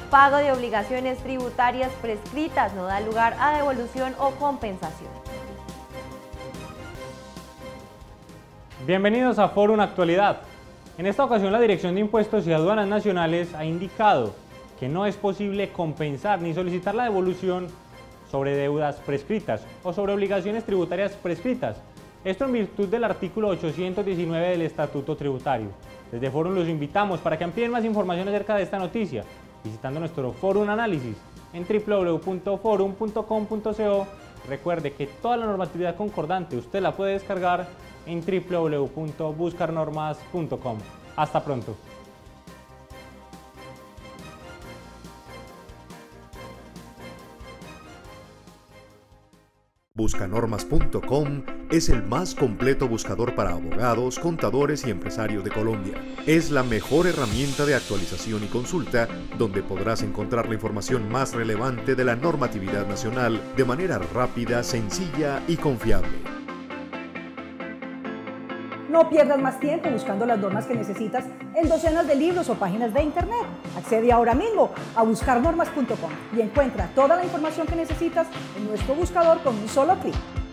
pago de obligaciones tributarias prescritas no da lugar a devolución o compensación. Bienvenidos a Fórum Actualidad. En esta ocasión la Dirección de Impuestos y Aduanas Nacionales ha indicado que no es posible compensar ni solicitar la devolución sobre deudas prescritas o sobre obligaciones tributarias prescritas. Esto en virtud del artículo 819 del Estatuto Tributario. Desde Fórum los invitamos para que amplíen más información acerca de esta noticia, visitando nuestro Fórum Análisis en www.forum.com.co. Recuerde que toda la normatividad concordante usted la puede descargar en www.buscarnormas.com. Hasta pronto. Buscanormas.com es el más completo buscador para abogados, contadores y empresarios de Colombia. Es la mejor herramienta de actualización y consulta donde podrás encontrar la información más relevante de la normatividad nacional de manera rápida, sencilla y confiable. No pierdas más tiempo buscando las normas que necesitas en docenas de libros o páginas de internet. Accede ahora mismo a buscarnormas.com y encuentra toda la información que necesitas en nuestro buscador con un solo clic.